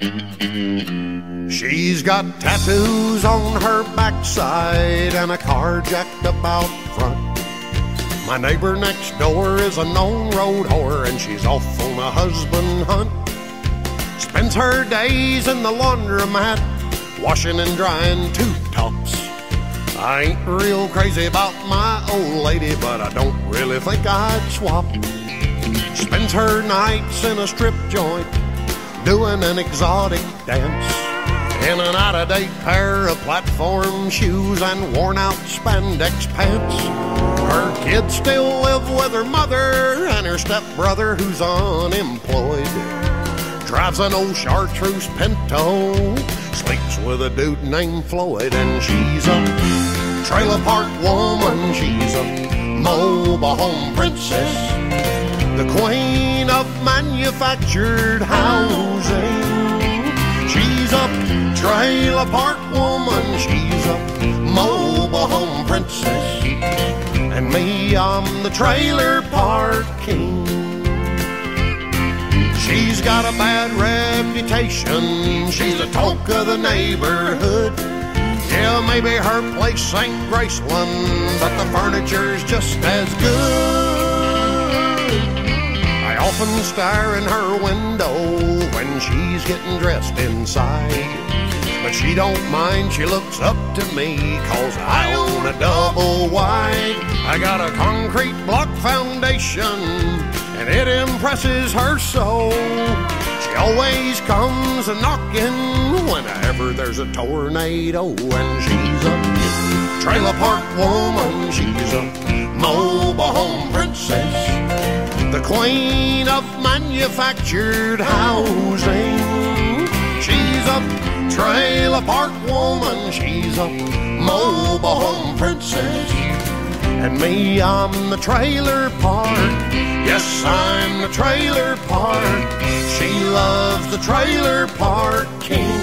She's got tattoos on her backside and a car jacked up out front. My neighbor next door is a known road whore, and she's off on a husband hunt. Spends her days in the laundromat, washing and drying tube tops. I ain't real crazy about my old lady, but I don't really think I'd swap. Spends her nights in a strip joint, doing an exotic dance, in an out-of-date pair of platform shoes and worn-out spandex pants. Her kids still live with her mother and her stepbrother who's unemployed. Drives an old chartreuse Pinto, sleeps with a dude named Floyd. And she's a trailer park woman, she's a mobile home princess, the queen of manufactured housing. She's a trailer park woman, she's a mobile home princess, and me, I'm the trailer park king. She's got a bad reputation, she's a talk of the neighborhood. Yeah, maybe her place ain't Graceland, but the furniture's just as good. I often stare in her window when she's getting dressed inside, but she don't mind, she looks up to me, 'cause I own a double wide. I got a concrete block foundation, and it impresses her so. She always comes a-knocking whenever there's a tornado. And she's a trailer park woman, she's a mobile home princess, the queen of manufactured housing. She's a trailer park woman, she's a mobile home princess, and me, I'm the trailer park. Yes, I'm the trailer park. She loves the trailer park king.